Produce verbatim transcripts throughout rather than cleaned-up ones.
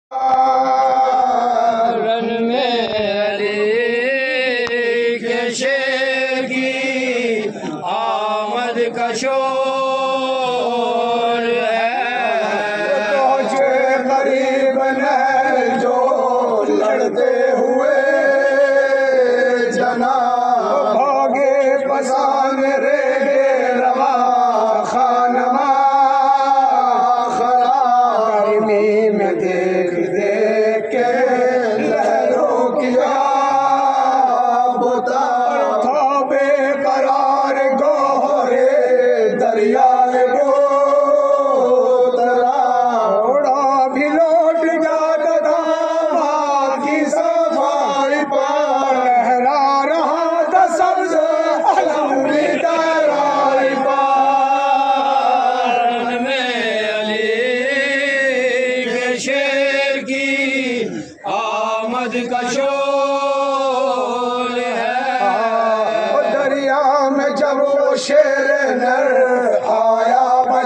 رن میں علی کے شیر کی آمد کا شور ہے پہنچے قریب نہر جو لڑتے ہوئے جناب بھاگے پسان ریگے روا خانما خرابی میں دیکھ دیکھ کے لہروں کی آبتا تھا بے قرار گوہرے دریائے گوترا اڑا بھی لوٹ جاتا تھا ماں کی صفائی پر لہرا رہا تھا سبز علم بھی درائی پر رن میں علی کے شیر کی آمد کا شور ہے دریا میں جب وہ شیر نر آیا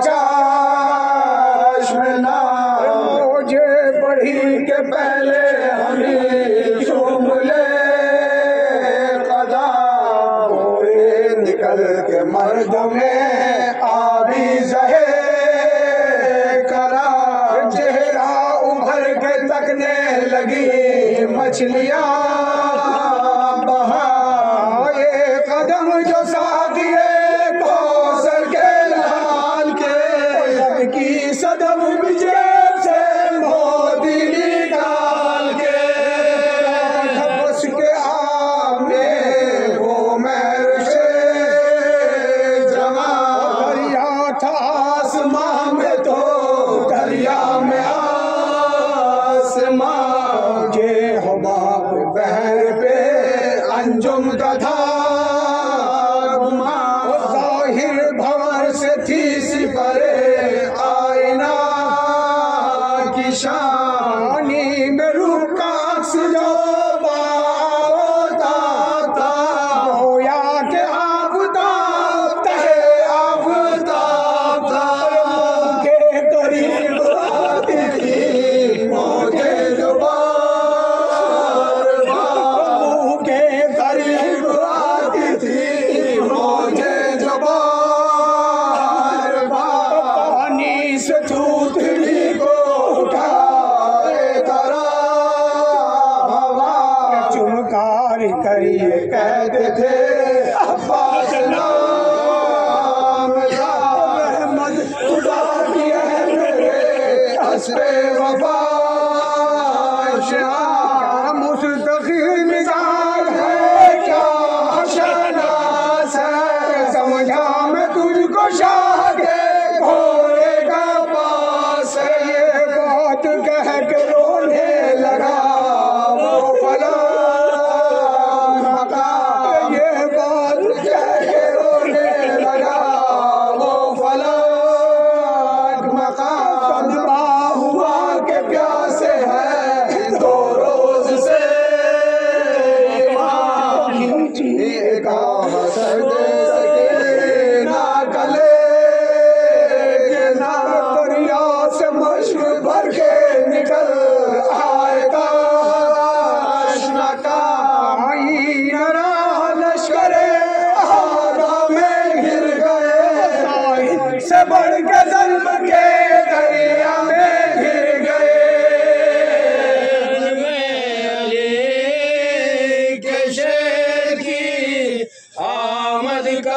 بچاش میں نہ مجھے پڑھی کہ پہلے ہمیں چوم لے قدا ہوئے نکل کے مرد میں آبی زہے کرا چہرہ ابھر کے تکنے لگی مچھلیاں بہا یہ قدم جو ساتھیے کوثر کے لال کے لب کی صدم بجیب سے موتی نکال کے اس کے آب میں وہ مہر سے جمع دریا تھا آسمان میں تو دریا میں آسمان یہ حباب بہر پہ انجم کا تھا گمان ظاہر بھور سے تھی سپرے آئینہ کی شانی میں روح کا عکس جو باتا تھا گویا کہ آفتاب تہے آفتاب تھا کے قریب آتی تھی موجے جو بار بار کے قریب آتی تھی موجے جو بار بار پانی سے تھوتھڑی کو اٹھائے ترا ہوا چمکار کریے کہتے تھے عباس نام کا احمد خدا کی ہے میرے اسر وفا شاہ مستقل مزاج ہے کیا شناس ہے سمجھا میں تجھ کو شاہ کے گھوڑے کا پاس ہے یہ بات کہہ کے رونے لگا وہ فلاں مقام یہ بات کہہ کے رونے لگا وہ فلاں مقام تجربہ ہوا کہ پیاسے ہے دو روز سے ایمان ایک آسر دے سکے نہ گلے کے نہ دریا سے مشک بھر کے نکل آئے گا آشنا کا آئی نرا لشکرے آگا میں گر گئے ساحل سے بڑھ کے ظلم کے دریا میں گر گئے رن میں علی کے شیر کی آمد کا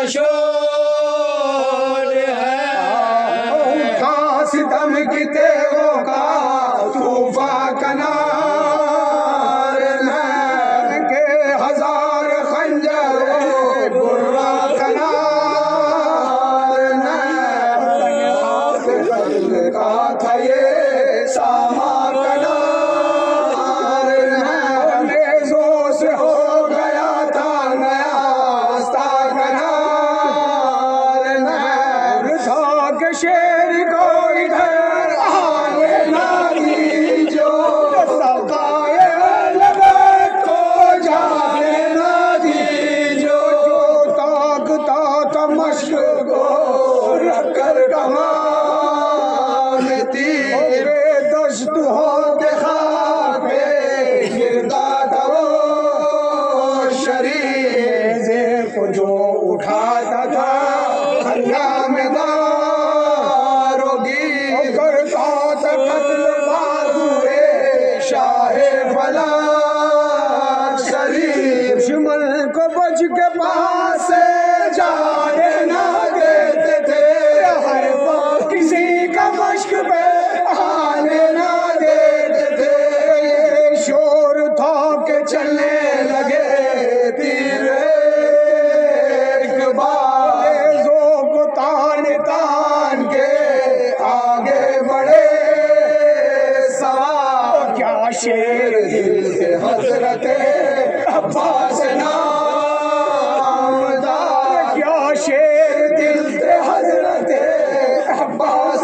شور ہے کہاں ستم کی تیغوں کا طوفان کنار ہے کہ ہزار خنجر برا کنار ہے کا تھا یہ ساما کنار ہے نیزوں سے ہو گیا تھا نیا آستہ کنار ہے تھا کہ شیر کو ادھر آنے نہ دی جو شیر دل سے حضرت عباس نامدار کیا شیر دل سے حضرت عباس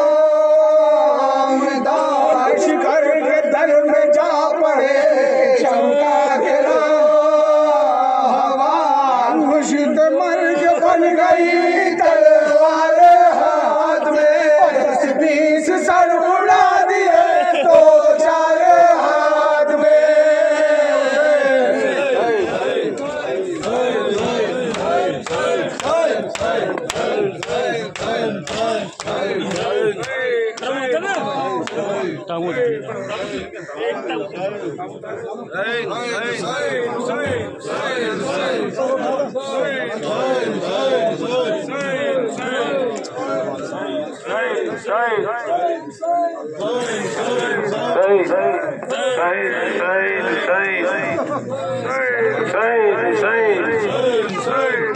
نامدار شکر کے در میں جا پڑے چمکا گرا ہوا مشت مرگ بن گئی تلوار ہاتھ میں دس بیس سر اڑا دیے تو چار ہاتھ میں Say, say, say, say, say, say, say.